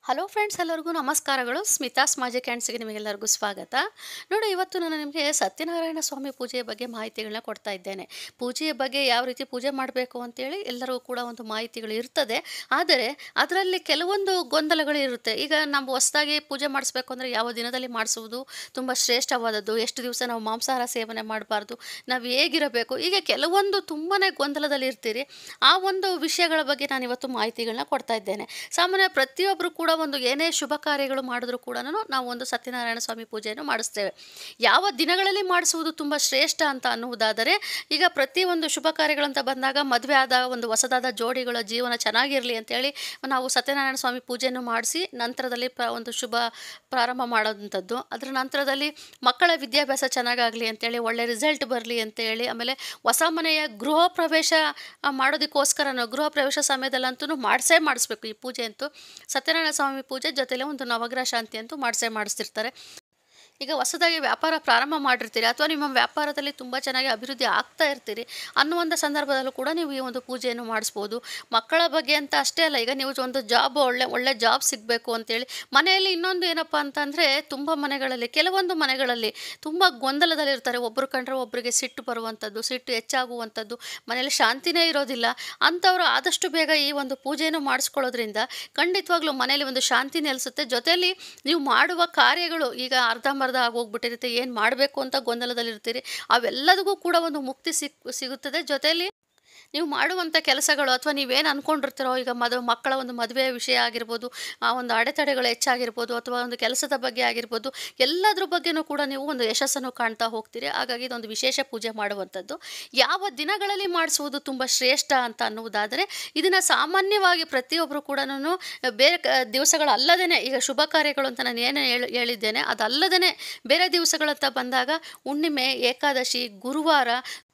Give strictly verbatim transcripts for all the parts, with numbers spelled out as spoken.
Hello friends, ಎಲ್ಲರಿಗೂ ನಮಸ್ಕಾರಗಳು. Smitha's magic ಹ್ಯಾಂಡ್ಸ್ಗೆ ನಿಮಗೆಲ್ಲರಿಗೂ ಸ್ವಾಗತ. ನೋಡಿ, ಇವತ್ತು ನಾನು ನಿಮಗೆ ಸತ್ಯನಾರಾಯಣ ಸ್ವಾಮಿ ಪೂಜೆಯ ಬಗ್ಗೆ ಮಾಹಿತಿಗಳನ್ನ ಕೊಡ್ತಾ ಇದ್ದೇನೆ. ಪೂಜೆಯ ಬಗ್ಗೆ ಯಾವ ರೀತಿ ಪೂಜೆ ಮಾಡಬೇಕು ಅಂತೇಳಿ ಎಲ್ಲರಿಗೂ ಕೂಡ ಒಂದು ಮಾಹಿತಿಗಳು ಇರ್ತದೆ. ಆದರೆ ಅದರಲ್ಲಿ ಕೆಲವೊಂದು ಗೊಂದಲಗಳು ಇರುತ್ತೆ. ಈಗ ನಾವು ಹೊಸದಾಗಿ ಪೂಜೆ ಮಾಡಿಸ್ಬೇಕು ಅಂದರೆ ಯಾವ ದಿನದಲ್ಲಿ ಮಾಡಿಸುವುದು ತುಂಬ ಶ್ರೇಷ್ಠವಾದದ್ದು, ಎಷ್ಟು ದಿವಸ ನಾವು ಮಾಂಸಾಹಾರ ಸೇವನೆ ಮಾಡಬಾರ್ದು, ನಾವು ಹೇಗಿರಬೇಕು, ಹೀಗೆ ಕೆಲವೊಂದು ತುಂಬಾ ಗೊಂದಲದಲ್ಲಿ ಇರ್ತೀರಿ. ಆ ಒಂದು ವಿಷಯಗಳ ಬಗ್ಗೆ ನಾನು ಇವತ್ತು ಮಾಹಿತಿಗಳನ್ನ ಕೊಡ್ತಾ ಇದ್ದೇನೆ. ಸಾಮಾನ್ಯ ಪ್ರತಿಯೊಬ್ಬರು ಕೂಡ ಒಂದು ಏನೇ ಶುಭ ಕಾರ್ಯಗಳು ಮಾಡಿದ್ರು ಕೂಡ ನಾವು ಒಂದು ಸತ್ಯನಾರಾಯಣ ಸ್ವಾಮಿ ಪೂಜೆಯನ್ನು ಮಾಡಿಸ್ತೇವೆ. ಯಾವ ದಿನಗಳಲ್ಲಿ ಮಾಡಿಸುವುದು ತುಂಬ ಶ್ರೇಷ್ಠ ಅಂತ ಅನ್ನುವುದಾದರೆ, ಈಗ ಪ್ರತಿಯೊಂದು ಶುಭ ಕಾರ್ಯಗಳಂತ ಬಂದಾಗ ಮದುವೆ ಆದ ಒಂದು ಹೊಸದಾದ ಜೋಡಿಗಳ ಜೀವನ ಚೆನ್ನಾಗಿರಲಿ ಅಂತೇಳಿ ನಾವು ಸತ್ಯನಾರಾಯಣ ಸ್ವಾಮಿ ಪೂಜೆಯನ್ನು ಮಾಡಿಸಿ ನಂತರದಲ್ಲಿ ಪ್ರ ಒಂದು ಶುಭ ಪ್ರಾರಂಭ ಮಾಡೋವಂಥದ್ದು. ಅದರ ನಂತರದಲ್ಲಿ ಮಕ್ಕಳ ವಿದ್ಯಾಭ್ಯಾಸ ಚೆನ್ನಾಗಾಗಲಿ ಅಂತೇಳಿ, ಒಳ್ಳೆ ರಿಸಲ್ಟ್ ಬರಲಿ ಅಂತೇಳಿ, ಆಮೇಲೆ ಹೊಸ ಮನೆಯ ಗೃಹ ಪ್ರವೇಶ ಮಾಡೋದಕ್ಕೋಸ್ಕರ ಗೃಹ ಪ್ರವೇಶ ಸಮಯದಲ್ಲಂತೂ ಮಾಡಿಸೇ ಮಾಡಿಸ್ಬೇಕು ಈ ಪೂಜೆ ಅಂತೂ. ಸತ್ಯನಾರಾಯಣ ಸ್ವಾಮಿ ಪೂಜೆ ಜೊತೆಲೆ ಒಂದು ನವಗ್ರಹ ಶಾಂತಿ ಅಂತೂ ಮಾಡಿಸೇ ಮಾಡಿಸ್ತಿರ್ತಾರೆ. ಈಗ ಹೊಸದಾಗಿ ವ್ಯಾಪಾರ ಪ್ರಾರಂಭ ಮಾಡಿರ್ತೀರಿ ಅಥವಾ ನಿಮ್ಮ ವ್ಯಾಪಾರದಲ್ಲಿ ತುಂಬ ಚೆನ್ನಾಗಿ ಅಭಿವೃದ್ಧಿ ಆಗ್ತಾ ಇರ್ತೀರಿ ಅನ್ನುವಂಥ ಸಂದರ್ಭದಲ್ಲೂ ಕೂಡ ನೀವು ಈ ಒಂದು ಪೂಜೆಯನ್ನು ಮಾಡಿಸ್ಬೋದು. ಮಕ್ಕಳ ಬಗ್ಗೆ ಅಂತ ಅಷ್ಟೇ ಅಲ್ಲ, ಈಗ ನೀವು ಒಂದು ಜಾಬ್ ಒಳ್ಳೆ ಒಳ್ಳೆ ಜಾಬ್ ಸಿಗಬೇಕು ಅಂತೇಳಿ ಮನೆಯಲ್ಲಿ ಇನ್ನೊಂದು ಏನಪ್ಪ ಅಂತಂದರೆ, ತುಂಬ ಮನೆಗಳಲ್ಲಿ ಕೆಲವೊಂದು ಮನೆಗಳಲ್ಲಿ ತುಂಬ ಗೊಂದಲದಲ್ಲಿರ್ತಾರೆ. ಒಬ್ಬರು ಕಂಡ್ರೆ ಒಬ್ಬರಿಗೆ ಸಿಟ್ಟು ಬರುವಂಥದ್ದು, ಸಿಟ್ಟು ಹೆಚ್ಚಾಗುವಂಥದ್ದು, ಮನೆಯಲ್ಲಿ ಶಾಂತಿನೇ ಇರೋದಿಲ್ಲ. ಅಂಥವರು ಆದಷ್ಟು ಬೇಗ ಈ ಒಂದು ಪೂಜೆಯನ್ನು ಮಾಡಿಸ್ಕೊಳ್ಳೋದ್ರಿಂದ ಖಂಡಿತವಾಗ್ಲೂ ಮನೆಯಲ್ಲಿ ಒಂದು ಶಾಂತಿ ನೆಲೆಸುತ್ತೆ. ಜೊತೆಯಲ್ಲಿ ನೀವು ಮಾಡುವ ಕಾರ್ಯಗಳು ಈಗ ಅರ್ಧಂಬರ್ಧ ಆಗೋಗ್ಬಿಟ್ಟಿರುತ್ತೆ, ಏನು ಮಾಡಬೇಕು ಅಂತ ಗೊಂದಲದಲ್ಲಿರ್ತೀರಿ, ಅವೆಲ್ಲದಕ್ಕೂ ಕೂಡ ಒಂದು ಮುಕ್ತಿ ಸಿಕ್ ಸಿಗುತ್ತದೆ. ಜೊತೆಯಲ್ಲಿ ನೀವು ಮಾಡುವಂಥ ಕೆಲಸಗಳು ಅಥವಾ ನೀವೇನು ಅಂದ್ಕೊಂಡಿರ್ತೀರೋ, ಈಗ ಮದುವೆ ಮಕ್ಕಳ ಒಂದು ಮದುವೆಯ ವಿಷಯ ಆಗಿರ್ಬೋದು, ಆ ಒಂದು ಅಡೆತಡೆಗಳು ಹೆಚ್ಚಾಗಿರ್ಬೋದು, ಅಥವಾ ಒಂದು ಕೆಲಸದ ಬಗ್ಗೆ ಆಗಿರ್ಬೋದು, ಎಲ್ಲದ್ರ ಬಗ್ಗೆನೂ ಕೂಡ ನೀವು ಒಂದು ಯಶಸ್ಸನ್ನು ಕಾಣ್ತಾ ಹೋಗ್ತೀರಿ. ಹಾಗಾಗಿ ಇದೊಂದು ವಿಶೇಷ ಪೂಜೆ ಮಾಡುವಂಥದ್ದು. ಯಾವ ದಿನಗಳಲ್ಲಿ ಮಾಡಿಸುವುದು ತುಂಬ ಶ್ರೇಷ್ಠ ಅಂತ ಅನ್ನುವುದಾದರೆ, ಇದನ್ನು ಸಾಮಾನ್ಯವಾಗಿ ಪ್ರತಿಯೊಬ್ಬರು ಕೂಡ ಬೇರೆ ಕ ದಿವಸಗಳಲ್ಲದೇ, ಈಗ ಶುಭ ಕಾರ್ಯಗಳು ಅಂತ ನಾನು ಏನು ಹೇಳಿ ಹೇಳಿದ್ದೇನೆ ಅದಲ್ಲದೇ ಬೇರೆ ದಿವಸಗಳಂತ ಬಂದಾಗ ಹುಣ್ಣಿಮೆ, ಏಕಾದಶಿ, ಗುರುವಾರ,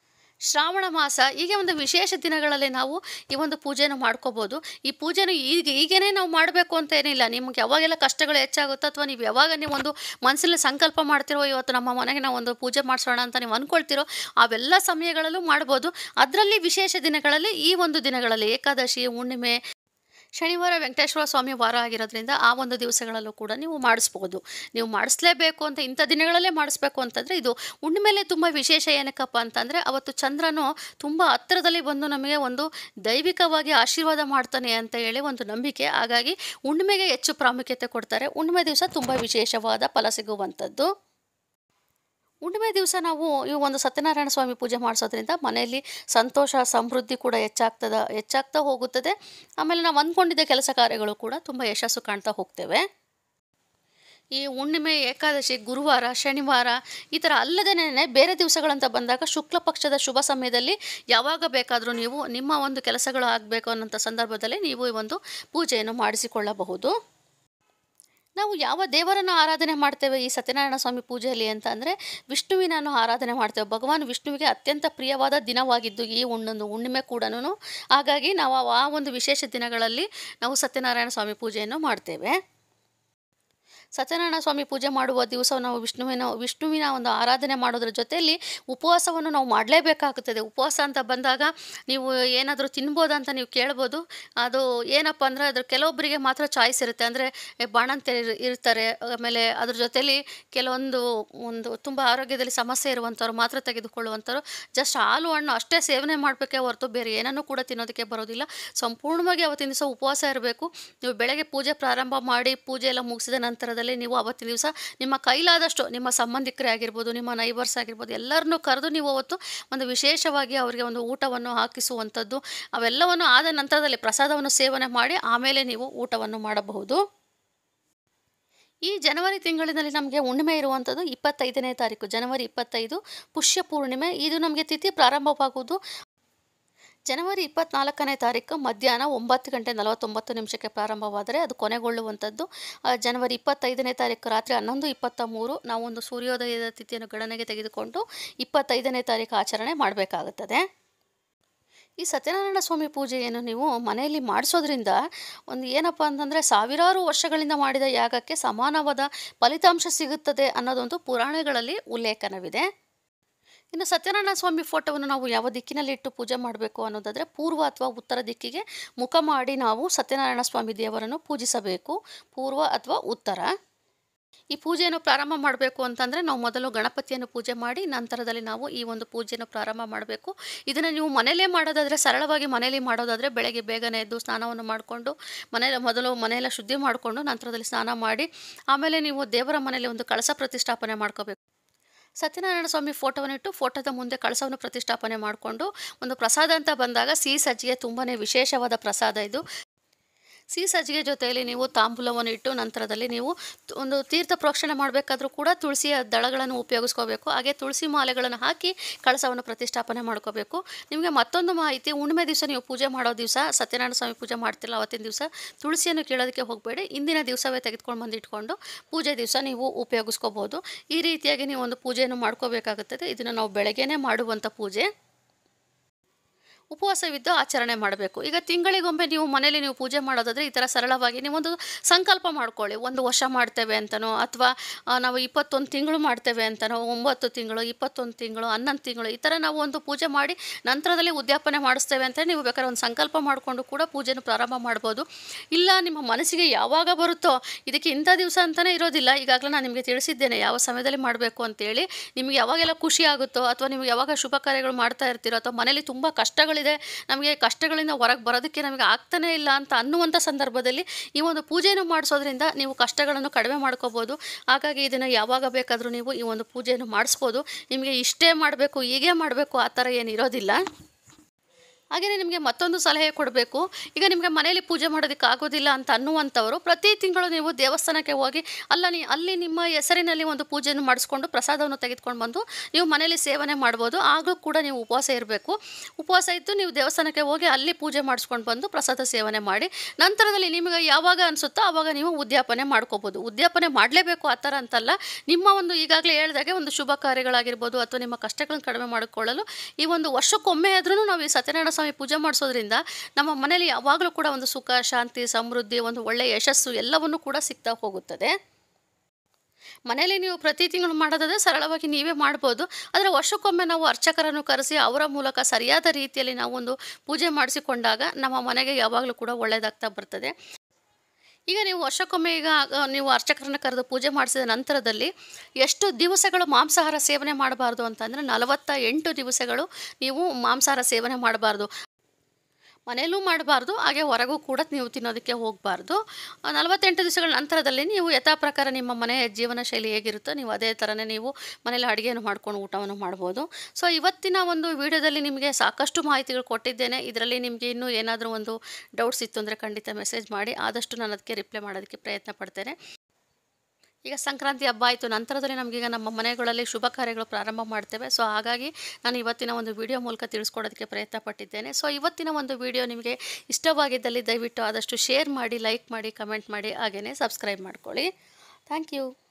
ಶ್ರಾವಣ ಮಾಸ, ಹೀಗೆ ಒಂದು ವಿಶೇಷ ದಿನಗಳಲ್ಲಿ ನಾವು ಈ ಒಂದು ಪೂಜೆಯನ್ನು ಮಾಡ್ಕೋಬೋದು. ಈ ಪೂಜೆನ ಈಗ ಈಗೇನೆ ನಾವು ಮಾಡಬೇಕು ಅಂತ ಏನಿಲ್ಲ. ನಿಮ್ಗೆ ಯಾವಾಗೆಲ್ಲ ಕಷ್ಟಗಳು ಹೆಚ್ಚಾಗುತ್ತೋ ಅಥವಾ ನೀವು ಯಾವಾಗ ನೀವು ಒಂದು ಮನಸ್ಸಲ್ಲಿ ಸಂಕಲ್ಪ ಮಾಡ್ತಿರೋ, ಇವತ್ತು ನಮ್ಮ ಮನೆಗೆ ನಾವು ಒಂದು ಪೂಜೆ ಮಾಡಿಸೋಣ ಅಂತ ನೀವು ಅಂದ್ಕೊಳ್ತಿರೋ, ಅವೆಲ್ಲ ಸಮಯಗಳಲ್ಲೂ ಮಾಡ್ಬೋದು. ಅದರಲ್ಲಿ ವಿಶೇಷ ದಿನಗಳಲ್ಲಿ, ಈ ಒಂದು ದಿನಗಳಲ್ಲಿ ಏಕಾದಶಿ, ಹುಣ್ಣಿಮೆ, ಶನಿವಾರ ವೆಂಕಟೇಶ್ವರ ಸ್ವಾಮಿ ವಾರ ಆಗಿರೋದ್ರಿಂದ ಆ ಒಂದು ದಿವಸಗಳಲ್ಲೂ ಕೂಡ ನೀವು ಮಾಡಿಸ್ಬೋದು. ನೀವು ಮಾಡಿಸ್ಲೇಬೇಕು ಅಂತ ಇಂಥ ದಿನಗಳಲ್ಲೇ ಮಾಡಿಸ್ಬೇಕು ಅಂತಂದರೆ, ಇದು ಹುಣ್ಣಿಮೆಲೆ ತುಂಬ ವಿಶೇಷ. ಏನಕ್ಕಪ್ಪ ಅಂತಂದರೆ, ಅವತ್ತು ಚಂದ್ರನು ತುಂಬ ಹತ್ತಿರದಲ್ಲಿ ಬಂದು ನಮಗೆ ಒಂದು ದೈವಿಕವಾಗಿ ಆಶೀರ್ವಾದ ಮಾಡ್ತಾನೆ ಅಂತ ಹೇಳಿ ಒಂದು ನಂಬಿಕೆ. ಹಾಗಾಗಿ ಹುಣ್ಣಿಮೆಗೆ ಹೆಚ್ಚು ಪ್ರಾಮುಖ್ಯತೆ ಕೊಡ್ತಾರೆ. ಹುಣ್ಣಿಮೆ ದಿವಸ ತುಂಬ ವಿಶೇಷವಾದ ಫಲ ಸಿಗುವಂಥದ್ದು. ಹುಣ್ಣಿಮೆ ದಿವಸ ನಾವು ಈ ಒಂದು ಸತ್ಯನಾರಾಯಣ ಸ್ವಾಮಿ ಪೂಜೆ ಮಾಡಿಸೋದ್ರಿಂದ ಮನೆಯಲ್ಲಿ ಸಂತೋಷ, ಸಮೃದ್ಧಿ ಕೂಡ ಹೆಚ್ಚಾಗ್ತದ ಹೆಚ್ಚಾಗ್ತಾ ಹೋಗುತ್ತದೆ. ಆಮೇಲೆ ನಾವು ಅಂದ್ಕೊಂಡಿದ್ದ ಕೆಲಸ ಕಾರ್ಯಗಳು ಕೂಡ ತುಂಬ ಯಶಸ್ಸು ಕಾಣ್ತಾ ಹೋಗ್ತೇವೆ. ಈ ಹುಣ್ಣಿಮೆ, ಏಕಾದಶಿ, ಗುರುವಾರ, ಶನಿವಾರ ಈ ಥರ ಅಲ್ಲದೇ ಬೇರೆ ದಿವಸಗಳಂತ ಬಂದಾಗ ಶುಕ್ಲ ಪಕ್ಷದ ಶುಭ ಸಮಯದಲ್ಲಿ ಯಾವಾಗ ಬೇಕಾದರೂ ನೀವು ನಿಮ್ಮ ಒಂದು ಕೆಲಸಗಳು ಆಗಬೇಕು ಅನ್ನೋಂಥ ಸಂದರ್ಭದಲ್ಲಿ ನೀವು ಈ ಒಂದು ಪೂಜೆಯನ್ನು ಮಾಡಿಸಿಕೊಳ್ಳಬಹುದು. ನಾವು ಯಾವ ದೇವರನ್ನು ಆರಾಧನೆ ಮಾಡ್ತೇವೆ ಈ ಸತ್ಯನಾರಾಯಣ ಸ್ವಾಮಿ ಪೂಜೆಯಲ್ಲಿ ಅಂತ ಅಂದರೆ, ವಿಷ್ಣುವಿನನ್ನು ಆರಾಧನೆ ಮಾಡ್ತೇವೆ. ಭಗವಾನ್ ವಿಷ್ಣುವಿಗೆ ಅತ್ಯಂತ ಪ್ರಿಯವಾದ ದಿನವಾಗಿದ್ದು ಈ ಹುಣ್ಣೊಂದು ಹುಣ್ಣಿಮೆ ಕೂಡ. ಹಾಗಾಗಿ ನಾವು ಆ ಒಂದು ವಿಶೇಷ ದಿನಗಳಲ್ಲಿ ನಾವು ಸತ್ಯನಾರಾಯಣ ಸ್ವಾಮಿ ಪೂಜೆಯನ್ನು ಮಾಡ್ತೇವೆ. ಸತ್ಯನಾರಾಯಣ ಸ್ವಾಮಿ ಪೂಜೆ ಮಾಡುವ ದಿವಸ ನಾವು ವಿಷ್ಣುವಿನ ವಿಷ್ಣುವಿನ ಒಂದು ಆರಾಧನೆ ಮಾಡೋದ್ರ ಜೊತೆಯಲ್ಲಿ ಉಪವಾಸವನ್ನು ನಾವು ಮಾಡಲೇಬೇಕಾಗುತ್ತದೆ. ಉಪವಾಸ ಅಂತ ಬಂದಾಗ ನೀವು ಏನಾದರೂ ತಿನ್ಬೋದಂತ ನೀವು ಕೇಳ್ಬೋದು. ಅದು ಏನಪ್ಪ ಅಂದರೆ, ಅದ್ರ ಕೆಲವೊಬ್ಬರಿಗೆ ಮಾತ್ರ ಚಾಯ್ಸ್ ಇರುತ್ತೆ. ಅಂದರೆ ಬಾಣಂತಿಯರು ಇರ್- ಇರ್ತಾರೆ ಆಮೇಲೆ ಅದ್ರ ಜೊತೆಯಲ್ಲಿ ಕೆಲವೊಂದು ಒಂದು ತುಂಬ ಆರೋಗ್ಯದಲ್ಲಿ ಸಮಸ್ಯೆ ಇರುವಂಥವ್ರು ಮಾತ್ರ ತೆಗೆದುಕೊಳ್ಳುವಂಥವ್ರು ಜಸ್ಟ್ ಹಾಲು ಹಣ್ಣು ಅಷ್ಟೇ ಸೇವನೆ ಮಾಡಬೇಕೇ ಹೊರತು ಬೇರೆ ಏನನ್ನೂ ಕೂಡ ತಿನ್ನೋದಕ್ಕೆ ಬರೋದಿಲ್ಲ. ಸಂಪೂರ್ಣವಾಗಿ ಅವತ್ತಿನ ದಿವಸ ಉಪವಾಸ ಇರಬೇಕು. ನೀವು ಬೆಳಗ್ಗೆ ಪೂಜೆ ಪ್ರಾರಂಭ ಮಾಡಿ ಪೂಜೆ ಎಲ್ಲ ಮುಗಿಸಿದ ನಂತರದಲ್ಲಿ ನೀವು ಅವತ್ತಿನ ದಿವಸ ನಿಮ್ಮ ಕೈಲಾದಷ್ಟು ನಿಮ್ಮ ಸಂಬಂಧಿಕರೇ ಆಗಿರ್ಬೋದು, ನಿಮ್ಮ ನೈಬರ್ಸ್ ಆಗಿರ್ಬೋದು, ಎಲ್ಲರನ್ನೂ ಕರೆದು ನೀವು ಅವತ್ತು ಒಂದು ವಿಶೇಷವಾಗಿ ಅವರಿಗೆ ಒಂದು ಊಟವನ್ನು ಹಾಕಿಸುವಂಥದ್ದು, ಅವೆಲ್ಲವನ್ನು ಆದ ನಂತರದಲ್ಲಿ ಪ್ರಸಾದವನ್ನು ಸೇವನೆ ಮಾಡಿ ಆಮೇಲೆ ನೀವು ಊಟವನ್ನು ಮಾಡಬಹುದು. ಈ ಜನವರಿ ತಿಂಗಳಿನಲ್ಲಿ ನಮಗೆ ಹುಣ್ಣಿಮೆ ಇರುವಂಥದ್ದು ಇಪ್ಪತ್ತೈದನೇ ತಾರೀಕು, ಜನವರಿ ಇಪ್ಪತ್ತೈದು ಪುಷ್ಯ ಪೂರ್ಣಿಮೆ. ಇದು ನಮಗೆ ತಿಥಿ ಪ್ರಾರಂಭವಾಗುವುದು ಜನವರಿ ಇಪ್ಪತ್ತ್ನಾಲ್ಕನೇ ತಾರೀಕು ಮಧ್ಯಾಹ್ನ ಒಂಬತ್ತು ಗಂಟೆ ನಲವತ್ತೊಂಬತ್ತು ನಿಮಿಷಕ್ಕೆ ಪ್ರಾರಂಭವಾದರೆ ಅದು ಕೊನೆಗೊಳ್ಳುವಂಥದ್ದು ಆ, ಜನವರಿ ಇಪ್ಪತ್ತೈದನೇ ತಾರೀಕು ರಾತ್ರಿ ಹನ್ನೊಂದು ಇಪ್ಪತ್ತ ಮೂರು ನಾವು ಒಂದು ಸೂರ್ಯೋದಯದ ತಿಥಿಯನ್ನು ಗಣನೆಗೆ ತೆಗೆದುಕೊಂಡು ಇಪ್ಪತ್ತೈದನೇ ತಾರೀಕು ಆಚರಣೆ ಮಾಡಬೇಕಾಗುತ್ತದೆ. ಈ ಸತ್ಯನಾರಾಯಣ ಸ್ವಾಮಿ ಪೂಜೆಯನ್ನು ನೀವು ಮನೆಯಲ್ಲಿ ಮಾಡಿಸೋದ್ರಿಂದ ಒಂದು ಏನಪ್ಪ ಅಂತಂದರೆ, ಸಾವಿರಾರು ವರ್ಷಗಳಿಂದ ಮಾಡಿದ ಯಾಗಕ್ಕೆ ಸಮಾನವಾದ ಫಲಿತಾಂಶ ಸಿಗುತ್ತದೆ ಅನ್ನೋದೊಂದು ಪುರಾಣಗಳಲ್ಲಿ ಉಲ್ಲೇಖನವಿದೆ. ಇನ್ನು ಸತ್ಯನಾರಾಯಣ ಸ್ವಾಮಿ ಫೋಟೋವನ್ನು ನಾವು ಯಾವ ದಿಕ್ಕಿನಲ್ಲಿ ಇಟ್ಟು ಪೂಜೆ ಮಾಡಬೇಕು ಅನ್ನೋದಾದರೆ ಪೂರ್ವ ಅಥವಾ ಉತ್ತರ ದಿಕ್ಕಿಗೆ ಮುಖ ಮಾಡಿ ನಾವು ಸತ್ಯನಾರಾಯಣ ಸ್ವಾಮಿ ದೇವರನ್ನು ಪೂಜಿಸಬೇಕು. ಪೂರ್ವ ಅಥವಾ ಉತ್ತರ. ಈ ಪೂಜೆಯನ್ನು ಪ್ರಾರಂಭ ಮಾಡಬೇಕು ಅಂತಂದರೆ ನಾವು ಮೊದಲು ಗಣಪತಿಯನ್ನು ಪೂಜೆ ಮಾಡಿ ನಂತರದಲ್ಲಿ ನಾವು ಈ ಒಂದು ಪೂಜೆಯನ್ನು ಪ್ರಾರಂಭ ಮಾಡಬೇಕು. ಇದನ್ನು ನೀವು ಮನೆಯಲ್ಲೇ ಮಾಡೋದಾದರೆ, ಸರಳವಾಗಿ ಮನೆಯಲ್ಲಿ ಮಾಡೋದಾದರೆ ಬೆಳಗ್ಗೆ ಬೇಗನೆ ಎದ್ದು ಸ್ನಾನವನ್ನು ಮಾಡಿಕೊಂಡು ಮನೆಯಲ್ಲಿ ಮೊದಲು ಮನೆಯೆಲ್ಲ ಶುದ್ಧಿ ಮಾಡಿಕೊಂಡು ನಂತರದಲ್ಲಿ ಸ್ನಾನ ಮಾಡಿ ಆಮೇಲೆ ನೀವು ದೇವರ ಮನೆಯಲ್ಲಿ ಒಂದು ಕಳಸ ಪ್ರತಿಷ್ಠಾಪನೆ ಮಾಡ್ಕೋಬೇಕು. ಸತ್ಯನಾರಾಯಣ ಸ್ವಾಮಿ ಫೋಟೋವನ್ನು ಇಟ್ಟು ಫೋಟೋದ ಮುಂದೆ ಕಳಸವನ್ನು ಪ್ರತಿಷ್ಠಾಪನೆ ಮಾಡಿಕೊಂಡು ಒಂದು ಪ್ರಸಾದ ಅಂತ ಬಂದಾಗ ಸಿಹಿ ಸಜ್ಜಿಗೆ ತುಂಬಾ ವಿಶೇಷವಾದ ಪ್ರಸಾದ ಇದು. ಸಿಹಿ ಸಜ್ಜಿಗೆ ಜೊತೆಯಲ್ಲಿ ನೀವು ತಾಂಬೂಲವನ್ನು ಇಟ್ಟು ನಂತರದಲ್ಲಿ ನೀವು ಒಂದು ತೀರ್ಥ ಪ್ರೋಕ್ಷಣೆ ಮಾಡಬೇಕಾದ್ರೂ ಕೂಡ ತುಳಸಿಯ ದಳಗಳನ್ನು ಉಪಯೋಗಿಸ್ಕೋಬೇಕು. ಹಾಗೆ ತುಳಸಿ ಮಾಲೆಗಳನ್ನು ಹಾಕಿ ಕಳಸವನ್ನು ಪ್ರತಿಷ್ಠಾಪನೆ ಮಾಡ್ಕೋಬೇಕು. ನಿಮಗೆ ಮತ್ತೊಂದು ಮಾಹಿತಿ, ಹುಣ್ಣಿಮೆ ದಿವಸ ನೀವು ಪೂಜೆ ಮಾಡೋ ದಿವಸ, ಸತ್ಯನಾರಾಯಣ ಸ್ವಾಮಿ ಪೂಜೆ ಮಾಡ್ತಿಲ್ಲ ಅವತ್ತಿನ ದಿವಸ ತುಳಸಿಯನ್ನು ಕೀಳೋದಕ್ಕೆ ಹೋಗಬೇಡಿ. ಇಂದಿನ ದಿವಸವೇ ತೆಗೆದುಕೊಂಡು ಬಂದು ಇಟ್ಕೊಂಡು ಪೂಜೆ ದಿವಸ ನೀವು ಉಪಯೋಗಿಸ್ಕೋಬೋದು. ಈ ರೀತಿಯಾಗಿ ನೀವು ಒಂದು ಪೂಜೆಯನ್ನು ಮಾಡ್ಕೋಬೇಕಾಗುತ್ತದೆ. ಇದನ್ನು ನಾವು ಬೆಳಗ್ಗೆನೇ ಮಾಡುವಂಥ ಪೂಜೆ. ಉಪವಾಸವಿದ್ದು ಆಚರಣೆ ಮಾಡಬೇಕು. ಈಗ ತಿಂಗಳಿಗೊಮ್ಮೆ ನೀವು ಮನೇಲಿ ನೀವು ಪೂಜೆ ಮಾಡೋದಾದರೆ ಈ ಥರ ಸರಳವಾಗಿ ನೀವೊಂದು ಸಂಕಲ್ಪ ಮಾಡ್ಕೊಳ್ಳಿ. ಒಂದು ವರ್ಷ ಮಾಡ್ತೇವೆ ಅಂತನೋ, ಅಥವಾ ನಾವು ಇಪ್ಪತ್ತೊಂದು ತಿಂಗಳು ಮಾಡ್ತೇವೆ ಅಂತನೋ, ಒಂಬತ್ತು ತಿಂಗಳು, ಇಪ್ಪತ್ತೊಂದು ತಿಂಗಳು, ಹನ್ನೊಂದು ತಿಂಗಳು, ಈ ಥರ ನಾವು ಒಂದು ಪೂಜೆ ಮಾಡಿ ನಂತರದಲ್ಲಿ ಉದ್ಯಾಪನೆ ಮಾಡಿಸ್ತೇವೆ ಅಂತ ನೀವು ಬೇಕಾದ್ರೆ ಒಂದು ಸಂಕಲ್ಪ ಮಾಡಿಕೊಂಡು ಕೂಡ ಪೂಜೆನ ಪ್ರಾರಂಭ ಮಾಡ್ಬೋದು. ಇಲ್ಲ ನಿಮ್ಮ ಮನಸ್ಸಿಗೆ ಯಾವಾಗ ಬರುತ್ತೋ, ಇದಕ್ಕೆ ಇಂಥ ದಿವಸ ಅಂತಲೇ ಇರೋದಿಲ್ಲ, ಈಗಾಗಲೇ ನಾನು ನಿಮಗೆ ತಿಳಿಸಿದ್ದೇನೆ ಯಾವ ಸಮಯದಲ್ಲಿ ಮಾಡಬೇಕು ಅಂತೇಳಿ. ನಿಮಗೆ ಯಾವಾಗೆಲ್ಲ ಖುಷಿ ಆಗುತ್ತೋ, ಅಥವಾ ನೀವು ಯಾವಾಗ ಶುಭ ಕಾರ್ಯಗಳು ಮಾಡ್ತಾ ಇರ್ತೀರೋ, ಅಥವಾ ಮನೇಲಿ ತುಂಬ ಕಷ್ಟಗಳು ನಮಗೆ ಕಷ್ಟಗಳಿಂದ ಹೊರಗೆ ಬರೋದಕ್ಕೆ ನಮಗೆ ಆಗ್ತಾನೇ ಇಲ್ಲ ಅಂತ ಅನ್ನುವಂಥ ಸಂದರ್ಭದಲ್ಲಿ ಈ ಒಂದು ಪೂಜೆಯನ್ನು ಮಾಡಿಸೋದ್ರಿಂದ ನೀವು ಕಷ್ಟಗಳನ್ನು ಕಡಿಮೆ ಮಾಡ್ಕೋಬೋದು. ಹಾಗಾಗಿ ಇದನ್ನು ಯಾವಾಗ ಬೇಕಾದರೂ ನೀವು ಈ ಒಂದು ಪೂಜೆಯನ್ನು ಮಾಡಿಸ್ಬೋದು. ನಿಮಗೆ ಇಷ್ಟೇ ಮಾಡಬೇಕು, ಹೀಗೆ ಮಾಡಬೇಕು ಆ ಥರ ಏನಿರೋದಿಲ್ಲ. ಹಾಗೆಯೇ ನಿಮಗೆ ಮತ್ತೊಂದು ಸಲಹೆ ಕೊಡಬೇಕು. ಈಗ ನಿಮಗೆ ಮನೆಯಲ್ಲಿ ಪೂಜೆ ಮಾಡೋದಕ್ಕೆ ಆಗೋದಿಲ್ಲ ಅಂತ ಅನ್ನುವಂಥವರು ಪ್ರತಿ ತಿಂಗಳು ನೀವು ದೇವಸ್ಥಾನಕ್ಕೆ ಹೋಗಿ ಅಲ್ಲ ನೀ ಅಲ್ಲಿ ನಿಮ್ಮ ಹೆಸರಿನಲ್ಲಿ ಒಂದು ಪೂಜೆಯನ್ನು ಮಾಡಿಸ್ಕೊಂಡು ಪ್ರಸಾದವನ್ನು ತೆಗೆದುಕೊಂಡು ಬಂದು ನೀವು ಮನೆಯಲ್ಲಿ ಸೇವನೆ ಮಾಡ್ಬೋದು. ಆಗಲೂ ಕೂಡ ನೀವು ಉಪವಾಸ ಇರಬೇಕು. ಉಪವಾಸ ಇದ್ದು ನೀವು ದೇವಸ್ಥಾನಕ್ಕೆ ಹೋಗಿ ಅಲ್ಲಿ ಪೂಜೆ ಮಾಡಿಸ್ಕೊಂಡು ಬಂದು ಪ್ರಸಾದ ಸೇವನೆ ಮಾಡಿ ನಂತರದಲ್ಲಿ ನಿಮಗೆ ಯಾವಾಗ ಅನಿಸುತ್ತೋ ಆವಾಗ ನೀವು ಉದ್ಯಾಪನೆ ಮಾಡ್ಕೋಬೋದು. ಉದ್ಯಾಪನೆ ಮಾಡಲೇಬೇಕು ಆ ಥರ ಅಂತಲ್ಲ. ನಿಮ್ಮ ಒಂದು ಈಗಾಗಲೇ ಹೇಳಿದಾಗೆ ಒಂದು ಶುಭ ಕಾರ್ಯಗಳಾಗಿರ್ಬೋದು ಅಥವಾ ನಿಮ್ಮ ಕಷ್ಟಗಳನ್ನು ಕಡಿಮೆ ಮಾಡಿಕೊಳ್ಳಲು ಈ ಒಂದು ವರ್ಷಕ್ಕೊಮ್ಮೆ ಆದ್ರೂ ನಾವು ಈ ಸತ್ಯನಾರಾಯಣ ಸ್ವಾಮಿ ಪೂಜೆ ಮಾಡಿಸೋದ್ರಿಂದ ನಮ್ಮ ಮನೆಯಲ್ಲಿ ಯಾವಾಗಲೂ ಕೂಡ ಒಂದು ಸುಖ, ಶಾಂತಿ, ಸಮೃದ್ಧಿ, ಒಂದು ಒಳ್ಳೆಯ ಯಶಸ್ಸು ಎಲ್ಲವನ್ನೂ ಕೂಡ ಸಿಗ್ತಾ ಹೋಗುತ್ತದೆ. ಮನೆಯಲ್ಲಿ ನೀವು ಪ್ರತಿ ತಿಂಗಳು ಮಾಡೋದಾದರೆ ಸರಳವಾಗಿ ನೀವೇ ಮಾಡ್ಬೋದು. ಆದರೆ ವರ್ಷಕ್ಕೊಮ್ಮೆ ನಾವು ಅರ್ಚಕರನ್ನು ಕರೆಸಿ ಅವರ ಮೂಲಕ ಸರಿಯಾದ ರೀತಿಯಲ್ಲಿ ನಾವು ಒಂದು ಪೂಜೆ ಮಾಡಿಸಿಕೊಂಡಾಗ ನಮ್ಮ ಮನೆಗೆ ಯಾವಾಗಲೂ ಕೂಡ ಒಳ್ಳೆಯದಾಗ್ತಾ ಬರ್ತದೆ. ಈಗ ನೀವು ವರ್ಷಕ್ಕೊಮ್ಮೆ ಈಗ ನೀವು ಅರ್ಚಕರನ್ನು ಕರೆದು ಪೂಜೆ ಮಾಡಿಸಿದ ನಂತರದಲ್ಲಿ ಎಷ್ಟು ದಿವಸಗಳು ಮಾಂಸಾಹಾರ ಸೇವನೆ ಮಾಡಬಾರ್ದು ಅಂತಂದರೆ ನಲವತ್ತ ಎಂಟು ದಿವಸಗಳು ನೀವು ಮಾಂಸಾಹಾರ ಸೇವನೆ ಮಾಡಬಾರ್ದು. ಮನೆಯಲ್ಲೂ ಮಾಡಬಾರ್ದು, ಹಾಗೆ ಹೊರಗೂ ಕೂಡ ನೀವು ತಿನ್ನೋದಕ್ಕೆ ಹೋಗಬಾರ್ದು. ನಲವತ್ತೆಂಟು ದಿವಸಗಳ ನಂತರದಲ್ಲಿ ನೀವು ಯಥಾ ಪ್ರಕಾರ ನಿಮ್ಮ ಮನೆಯ ಜೀವನ ಶೈಲಿ ಹೇಗಿರುತ್ತೋ ನೀವು ಅದೇ ಥರನೇ ನೀವು ಮನೇಲಿ ಅಡುಗೆಯನ್ನು ಮಾಡ್ಕೊಂಡು ಊಟವನ್ನು ಮಾಡ್ಬೋದು. ಸೊ ಇವತ್ತಿನ ಒಂದು ವಿಡಿಯೋದಲ್ಲಿ ನಿಮಗೆ ಸಾಕಷ್ಟು ಮಾಹಿತಿಗಳು ಕೊಟ್ಟಿದ್ದೇನೆ. ಇದರಲ್ಲಿ ನಿಮಗೆ ಇನ್ನೂ ಏನಾದರೂ ಒಂದು ಡೌಟ್ಸ್ ಇತ್ತು ಅಂದರೆ ಖಂಡಿತ ಮೆಸೇಜ್ ಮಾಡಿ, ಆದಷ್ಟು ನಾನು ಅದಕ್ಕೆ ರಿಪ್ಲೈ ಮಾಡೋದಕ್ಕೆ ಪ್ರಯತ್ನ ಪಡ್ತೇನೆ. ಈಗ ಸಂಕ್ರಾಂತಿ ಹಬ್ಬ ಆಯಿತು, ನಂತರದಲ್ಲಿ ನಮಗೀಗ ನಮ್ಮ ಮನೆಗಳಲ್ಲಿ ಶುಭ ಕಾರ್ಯಗಳು ಪ್ರಾರಂಭ ಮಾಡ್ತೇವೆ. ಸೊ ಹಾಗಾಗಿ ನಾನು ಇವತ್ತಿನ ಒಂದು ವಿಡಿಯೋ ಮೂಲಕ ತಿಳಿಸ್ಕೊಡೋದಕ್ಕೆ ಪ್ರಯತ್ನ ಪಟ್ಟಿದ್ದೇನೆ. ಸೊ ಇವತ್ತಿನ ಒಂದು ವಿಡಿಯೋ ನಿಮಗೆ ಇಷ್ಟವಾಗಿದ್ದಲ್ಲಿ ದಯವಿಟ್ಟು ಆದಷ್ಟು ಶೇರ್ ಮಾಡಿ, ಲೈಕ್ ಮಾಡಿ, ಕಮೆಂಟ್ ಮಾಡಿ, ಹಾಗೆಯೇ ಸಬ್ಸ್ಕ್ರೈಬ್ ಮಾಡ್ಕೊಳ್ಳಿ. Thank you.